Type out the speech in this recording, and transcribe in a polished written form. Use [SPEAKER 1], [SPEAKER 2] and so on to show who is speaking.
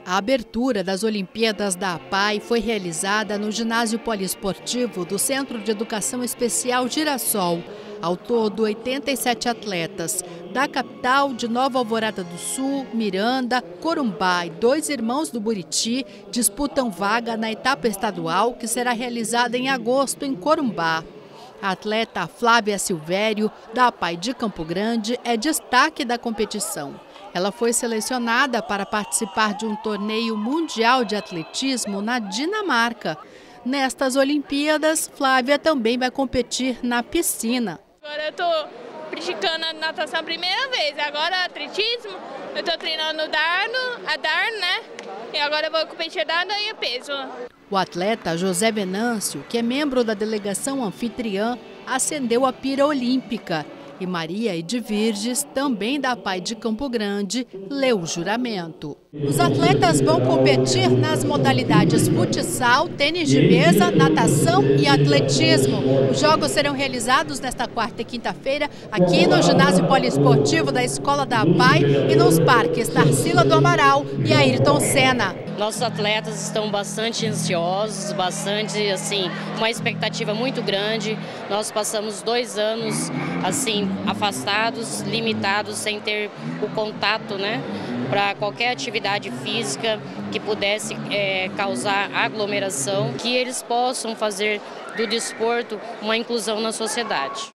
[SPEAKER 1] A abertura das Olimpíadas da APAE foi realizada no ginásio poliesportivo do Centro de Educação Especial Girassol. Ao todo, 87 atletas da capital, de Nova Alvorada do Sul, Miranda, Corumbá e 2 Irmãos do Buriti disputam vaga na etapa estadual que será realizada em agosto em Corumbá. A atleta Flávia Silvério, da APAE de Campo Grande, é destaque da competição. Ela foi selecionada para participar de um torneio mundial de atletismo na Dinamarca. Nestas Olimpíadas, Flávia também vai competir na piscina.
[SPEAKER 2] Agora eu estou praticando a natação a primeira vez, agora atletismo, eu estou treinando a Darno, né? E agora eu vou competir dado e peso.
[SPEAKER 1] O atleta José Venâncio, que é membro da delegação anfitriã, acendeu a pira olímpica. E Maria Edvirges, também da APAE de Campo Grande, leu o juramento. Os atletas vão competir nas modalidades futsal, tênis de mesa, natação e atletismo. Os jogos serão realizados nesta quarta e quinta-feira aqui no ginásio poliesportivo da Escola da APAE e nos parques Tarsila do Amaral e Ayrton Senna.
[SPEAKER 3] Nossos atletas estão bastante ansiosos, uma expectativa muito grande. Nós passamos 2 anos afastados, limitados, sem ter o contato, né, para qualquer atividade física que pudesse causar aglomeração, que eles possam fazer do desporto uma inclusão na sociedade.